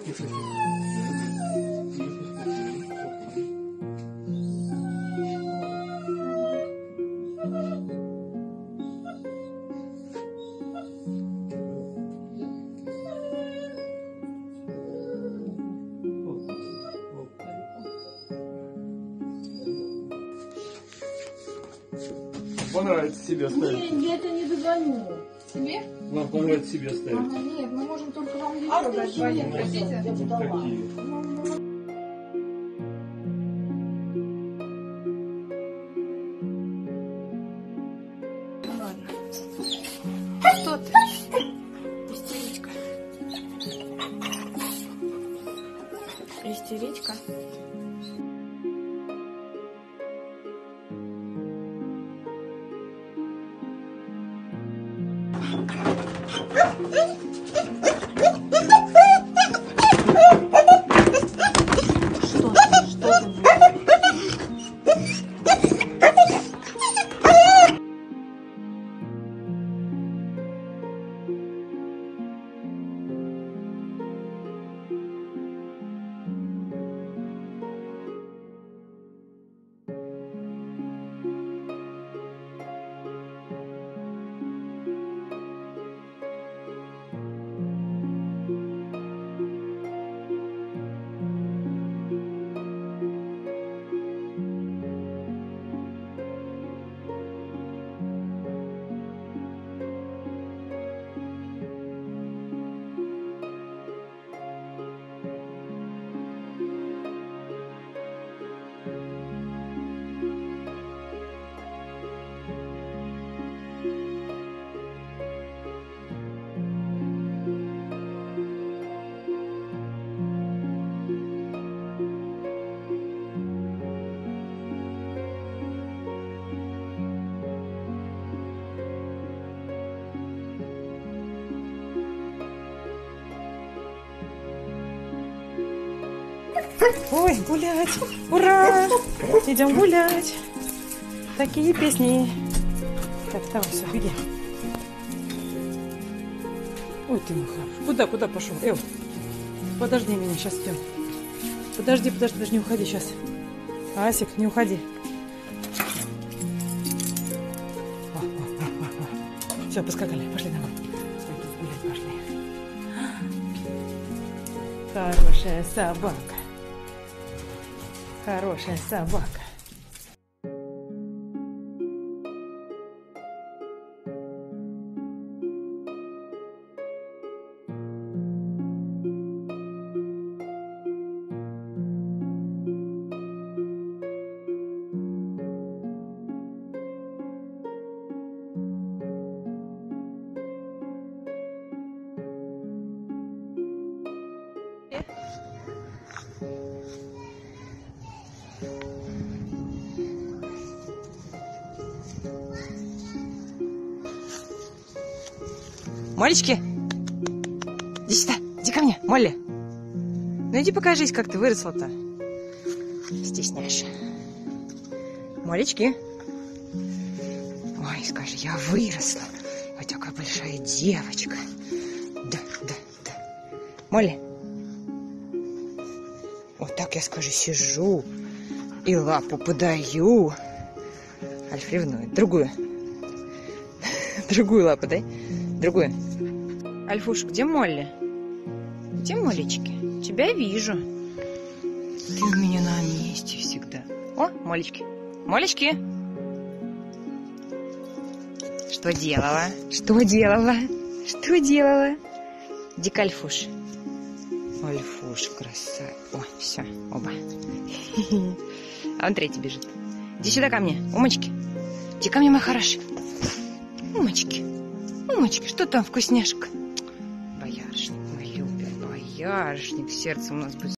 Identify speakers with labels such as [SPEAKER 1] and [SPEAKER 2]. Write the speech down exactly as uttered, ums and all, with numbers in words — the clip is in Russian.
[SPEAKER 1] Понравится себе оставить.
[SPEAKER 2] Нет, я это не догоню.
[SPEAKER 3] Тебе?
[SPEAKER 1] Вам понравится себе оставить.
[SPEAKER 2] Ага, нет, мы можем только вам еще
[SPEAKER 3] А
[SPEAKER 2] дать
[SPEAKER 3] вы
[SPEAKER 2] вариант.
[SPEAKER 3] хотите?
[SPEAKER 1] Вот такие.
[SPEAKER 3] Ладно. Что ты? Истеричка. Истеричка. Что ты? Что ты?
[SPEAKER 4] Ой, гулять! Ура! Идем гулять! Такие песни. Так, давай, все, беги. Ой, ты мой хороший. Куда, куда пошел? Эл, подожди меня, сейчас идем. Подожди, подожди, подожди, не уходи сейчас. Асик, не уходи. Все, поскакали, пошли домой. Гулять пошли. Хорошая собака. Хорошая собака.
[SPEAKER 5] Молечки, иди сюда, иди ко мне, Молли. Ну иди покажись, как ты выросла-то. Стесняешь. Молечки. Ой, скажи, я выросла. Вот такая большая девочка. Да, да, да. Молли. Вот так я, скажи, сижу и лапу подаю. Альф ревнует. Другую. Другую лапу дай. Другую. Альфуш, где Молли? Где Молечки? Тебя вижу. Ты у меня на месте всегда. О, Молечки. Молечки. Что делала? Что делала? Что делала? Иди-ка, Альфуш. Альфуш, красавец. О, все, оба. А он третий бежит. Иди сюда ко мне, умочки. Иди ко мне, моя хорошая. Умочки. Умочки, что там, вкусняшка? Боярышник, мы любим боярышник. Сердце у нас будет